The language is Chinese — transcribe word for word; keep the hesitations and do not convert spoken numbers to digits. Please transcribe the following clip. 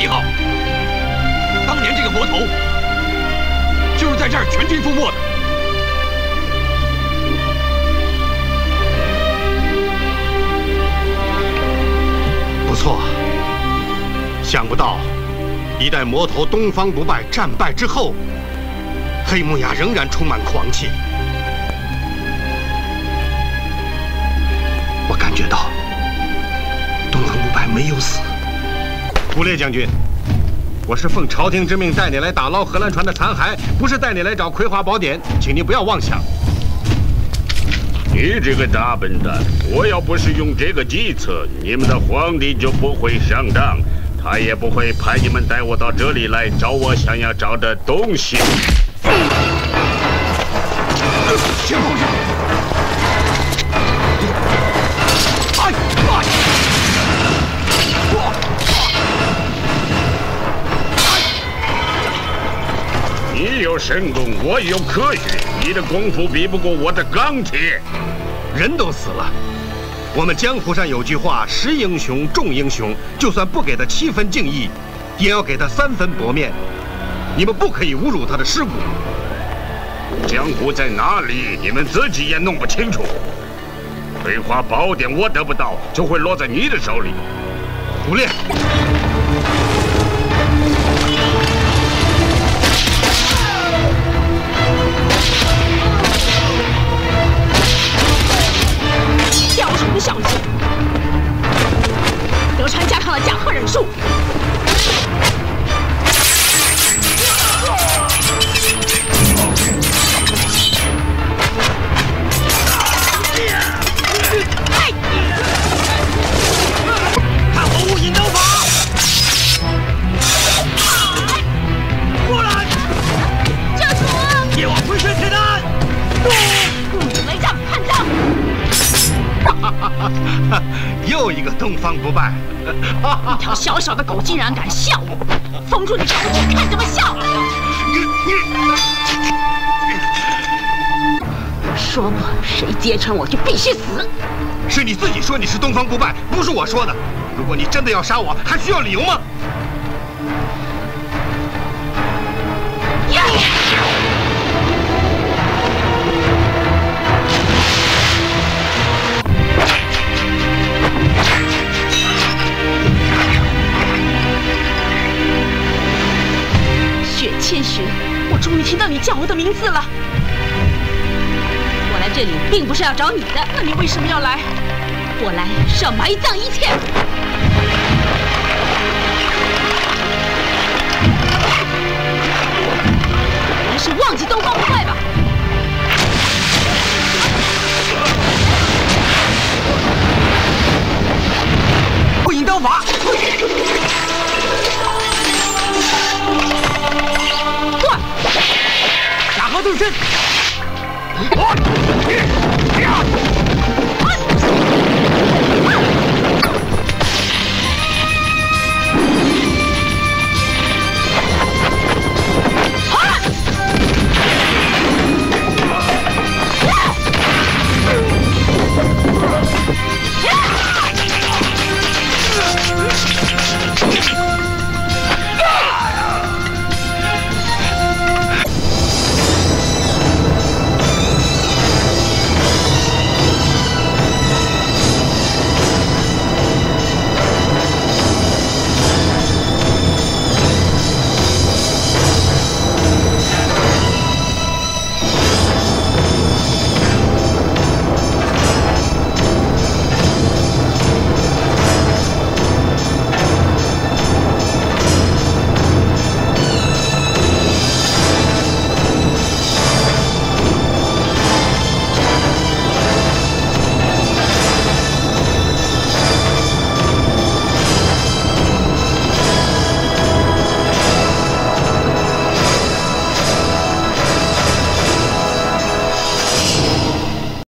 旗号。当年这个魔头就是在这儿全军覆没的。不错，想不到一代魔头东方不败战败之后，黑木崖仍然充满狂气。我感觉到东方不败没有死。古烈将军，我是奉朝廷之命带你来打捞荷兰船的残骸，不是带你来找葵花宝典，请您不要妄想。 你这个大笨蛋！我要不是用这个计策，你们的皇帝就不会上当，他也不会派你们带我到这里来找我想要找的东西。 先放下！哎哎！ 你有神功，我有科学，你的功夫比不过我的钢铁。 人都死了，我们江湖上有句话：识英雄，重英雄。就算不给他七分敬意，也要给他三分薄面。你们不可以侮辱他的尸骨。 江湖在哪里？你们自己也弄不清楚。葵花宝典我得不到，就会落在你的手里。 古烈。 雕虫小技，德川家康的甲贺忍术。 看我无影刀法！过来！ 教主！ 夜晚回旋铁弹！ 不止为将，看招！ 哈哈哈！又一个东方不败！ 一条小小的狗竟然敢笑我！封住你口，看怎么笑！说过，谁揭穿我就必须死。 是你自己说你是东方不败，不是我说的。如果你真的要杀我，还需要理由吗？ 雪千寻，我终于听到你叫我的名字了。我来这里并不是要找你的，那你为什么要来？我来是要埋葬一切。原来是忘记东方不败吧？